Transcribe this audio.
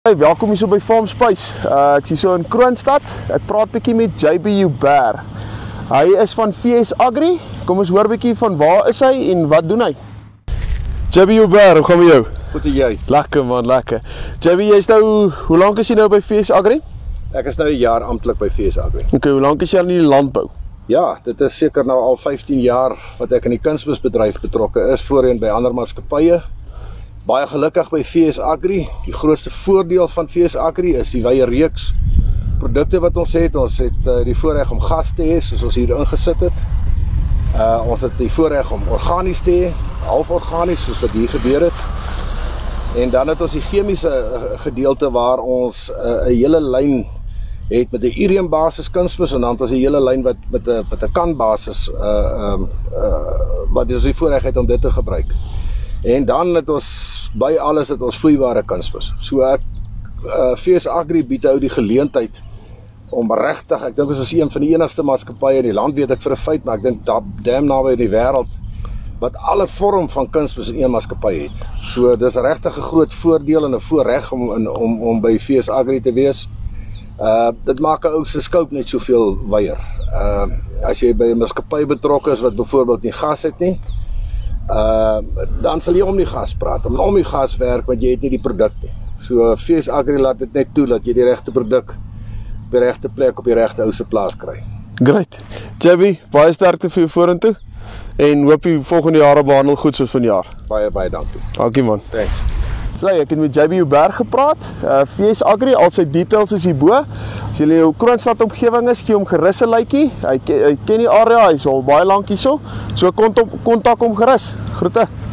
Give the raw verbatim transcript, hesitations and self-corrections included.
Hey, welkom hier so by Farm Space. Uh, ek is so in Kroonstad. Ek praat bietjie met J B Joubert. Hy is van V S Agri. Kom ons hoor bietjie van waar is hy en wat doen hy? J B Joubert, hoe gaan met jou? Goed en jy? Lekker man, lekker. J B, jy is nou, hoe lank is jy nou by V S Agri? Ek is nou 'n jaar amptelik by V S Agri. Okay, hoe lank is jy aan die landbou? Ja, dit is seker nou al vyftien jaar wat ek in die kunsmisbedryf betrokke is, voorheen by ander maatskappye. Baie gelukkig by V S Agri. Die grootste voordeel van V S Agri is die wye reeks produkte wat ons het. Ons het uh, die voorreg om gas te hê, soos ons hier ingesit het. Uh, ons het die voorreg om organies te hê, half organies, soos wat hier gebeur het. En dan het ons die chemiese gedeelte waar ons 'n uh, hele lyn het met 'n urium basis kunsmis en dan het ons 'n hele lyn wat met 'n met 'n kan basis uh um uh wat is die voorreg het om dit te gebruik. En dan het ons by alles het ons vloeibare kunsmis. So ek uh, V S Agri bied ou die geleentheid om regtig, ek dink ons is een van die enigste maatskappye in die land, weet ek vir 'n feit, maar ek dink damn naby in die wêreld wat alle vorm van kunsmis in een maatskappy het. So dis regtig 'n groot voordeel en 'n voorreg om in, om om by V S Agri te wees. Uh dit maak 'n ou se scope net soveel wyer. Uh as jy by 'n maatskappy betrokke is wat byvoorbeeld nie gas het nie, uh dan sal jy om die gas praat. Om om die gas werk want jy het nie die produk nie. So V S Agri laat dit net toe dat jy die regte produk op die regte plek op die regte ou se plaas kry. Great. J B, baie sterkte vir jou vorentoe en hoop jy volgende jare behandel goed soos vanjaar. Baie baie dankie. Dankie man. Thanks. So, ek het met J B Joubert gepraat, uh, V S Agri, al sy details is hierbo. As jy in jou Kroonstad omgewing is, gee hom gerus 'n lykie. Hy, hy ken die area, hy is al baie lank hierso. So kontak hom gerus. Groete.